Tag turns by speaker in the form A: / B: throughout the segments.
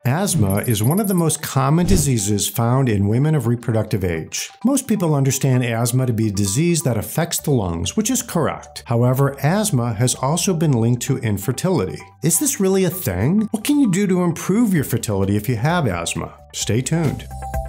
A: Asthma is one of the most common diseases found in women of reproductive age. Most people understand asthma to be a disease that affects the lungs, which is correct. However, asthma has also been linked to infertility. Is this really a thing? What can you do to improve your fertility if you have asthma? Stay tuned.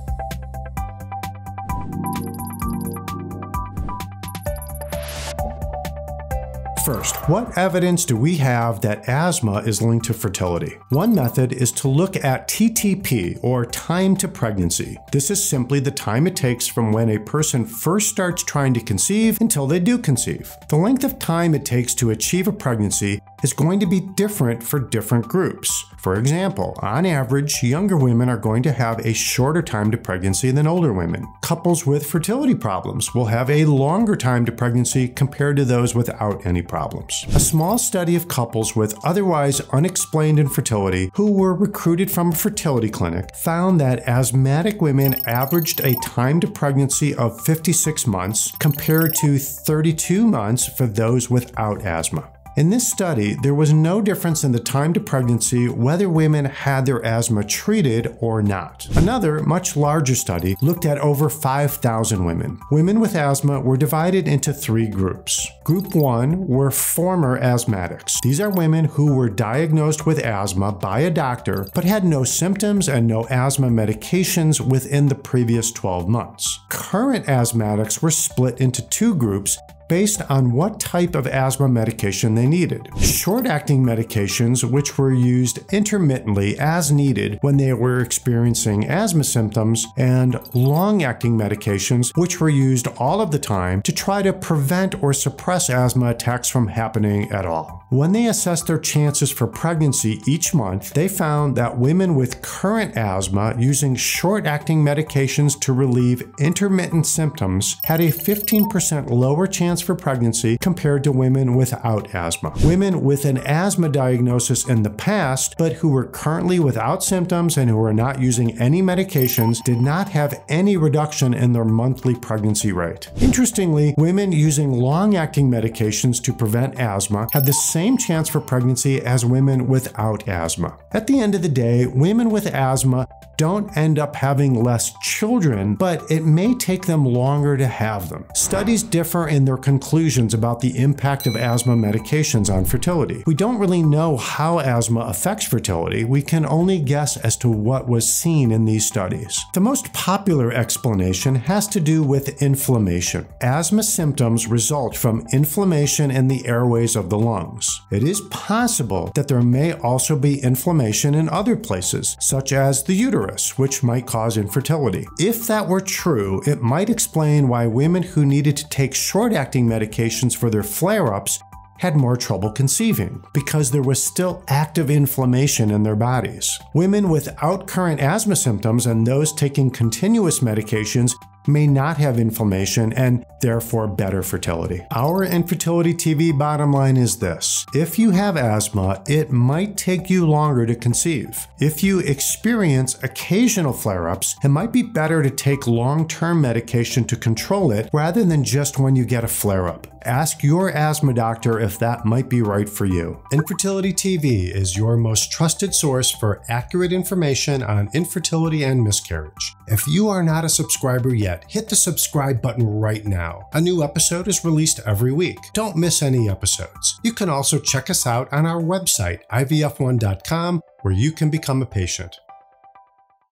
A: First, what evidence do we have that asthma is linked to fertility? One method is to look at TTP, or time to pregnancy. This is simply the time it takes from when a person first starts trying to conceive until they do conceive. The length of time it takes to achieve a pregnancy is going to be different for different groups. For example, on average, younger women are going to have a shorter time to pregnancy than older women. Couples with fertility problems will have a longer time to pregnancy compared to those without any problems. A small study of couples with otherwise unexplained infertility who were recruited from a fertility clinic found that asthmatic women averaged a time to pregnancy of 56 months compared to 32 months for those without asthma. In this study, there was no difference in the time to pregnancy whether women had their asthma treated or not. Another, much larger study looked at over 5,000 women. Women with asthma were divided into three groups. Group 1 were former asthmatics. These are women who were diagnosed with asthma by a doctor but had no symptoms and no asthma medications within the previous 12 months. Current asthmatics were split into two groups based on what type of asthma medication they needed. Short-acting medications, which were used intermittently as needed when they were experiencing asthma symptoms, and long-acting medications, which were used all of the time to try to prevent or suppress asthma attacks from happening at all. When they assessed their chances for pregnancy each month, they found that women with current asthma using short-acting medications to relieve intermittent symptoms had a 15% lower chance for pregnancy compared to women without asthma. Women with an asthma diagnosis in the past, but who were currently without symptoms and who were not using any medications, did not have any reduction in their monthly pregnancy rate. Interestingly, women using long-acting medications to prevent asthma had the same chance for pregnancy as women without asthma. At the end of the day, women with asthma don't end up having less children, but it may take them longer to have them. Studies differ in their conclusions about the impact of asthma medications on fertility. We don't really know how asthma affects fertility. We can only guess as to what was seen in these studies. The most popular explanation has to do with inflammation. Asthma symptoms result from inflammation in the airways of the lungs. It is possible that there may also be inflammation in other places, such as the uterus, which might cause infertility. If that were true, it might explain why women who needed to take short-acting medications for their flare-ups had more trouble conceiving, because there was still active inflammation in their bodies. Women without current asthma symptoms and those taking continuous medications may not have inflammation and therefore better fertility. Our Infertility TV bottom line is this: if you have asthma, it might take you longer to conceive. If you experience occasional flare-ups, it might be better to take long-term medication to control it rather than just when you get a flare-up. Ask your asthma doctor if that might be right for you. Infertility TV is your most trusted source for accurate information on infertility and miscarriage. If you are not a subscriber yet, hit the subscribe button right now. A new episode is released every week. Don't miss any episodes. You can also check us out on our website, ivf1.com, where you can become a patient.